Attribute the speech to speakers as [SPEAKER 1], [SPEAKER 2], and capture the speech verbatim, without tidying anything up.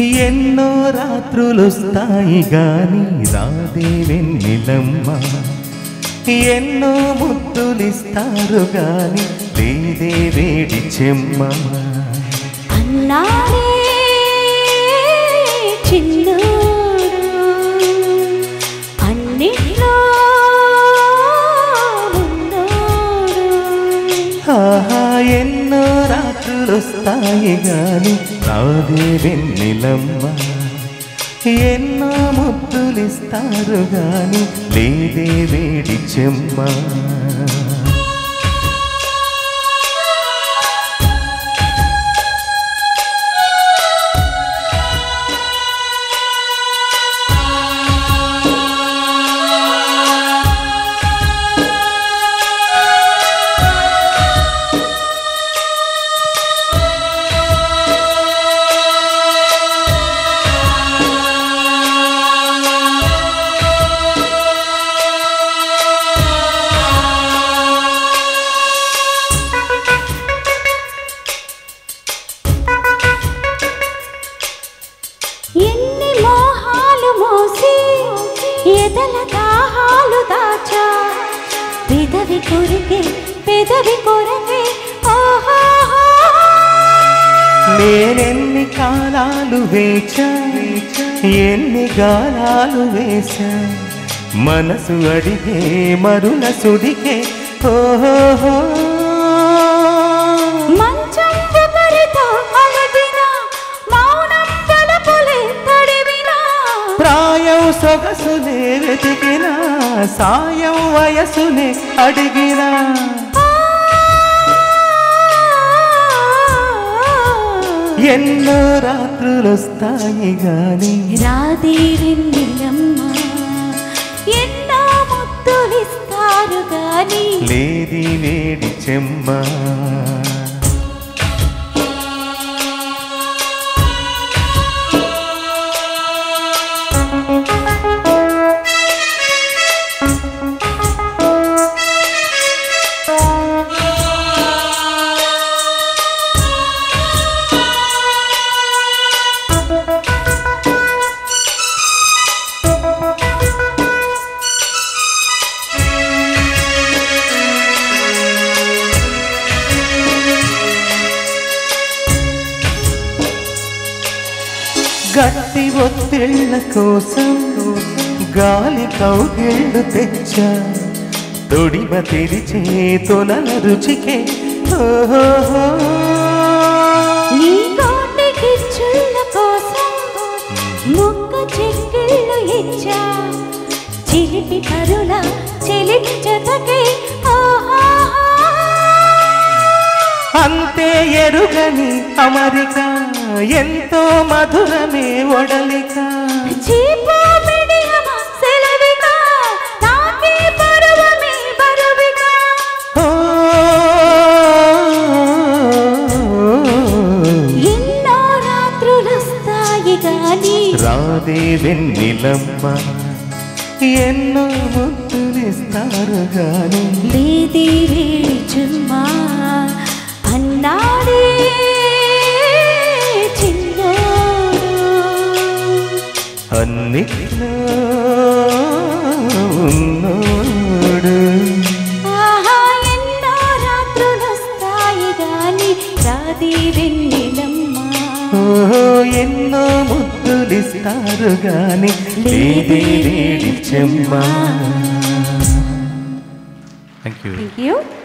[SPEAKER 1] ఎన్నో రాత్రులొస్తాయి గాని రాదే వెన్నెలమ్మ, ఎన్నో ముద్దులిస్తారు గాని లేదే వేడి చెమ్మ.
[SPEAKER 2] అన్నాడే చిన్నోడు అన్నిట్లో ఉన్నోడు.
[SPEAKER 1] ఆహా ఎన్నో రాత్రులొస్తాయి గాని రాదే వెన్నెలమ్మ, ఎన్నో ముద్దులిస్తారు గాని లేదే వేడి చెమ్మ.
[SPEAKER 2] ఎన్ని మోహాలు మోసి ఎదల దాహాలు దాచా, పెదవి కొరికే పెదవి కొరకే ఓహో.
[SPEAKER 1] నేనెన్ని కాలాలు వేచా ఎన్ని గాలాలు వేశా, మనసు అడిగే మరుల సుడికే ఓహో.
[SPEAKER 2] మంచం విపరీతం అలగినా మౌనం తలపులే తడివినా,
[SPEAKER 1] ప్రాయం సొగసులే వెతికినా సాయం వయసునే అడిగినా. ఎన్నో రాత్రులొస్తాయి గాని
[SPEAKER 2] రాదే వెన్నెలమ్మ, ఎన్నో ముద్దులిస్తారు గాని
[SPEAKER 1] లేది వేడి చెమ్మ. గట్టి ఒత్తిళ్ళ కోసం గాలి కౌగిళ్ళు తెచ్చా, తొడిమ తెరిచే తొలల రుచికే ఓహో.
[SPEAKER 2] నీ కోటికి చుల్ల కోసం ముక్క చెక్కిళ్ళు ఇచ్చా, చిలిపి కరుల చిలిపి జతకే ఓహో.
[SPEAKER 1] అంతే ఎరుగని అమరిక ఎంతో మధురమే ఒడలిక.
[SPEAKER 2] చీపో మిడియమ సెలవిక తాకి పరువమే బరువిక. ఎన్నో రాత్రులొస్తాయి గాని
[SPEAKER 1] రాదే వెన్నెలమ్మ, ఎన్నో ముద్దులిస్తారు గాని
[SPEAKER 2] లేదే వేడి చెమ్మ. అన్నాడే
[SPEAKER 1] అన్నిట్లో ఉన్నోడు.
[SPEAKER 2] ఆహా ఎన్నో రాత్రులొస్తాయి గాని రాదే వెన్నెలమ్మ,
[SPEAKER 1] ఓహో ఎన్నో ముద్దులిస్తారు గాని లేదే వేడి చెమ్మ. Thank you.
[SPEAKER 2] Thank you.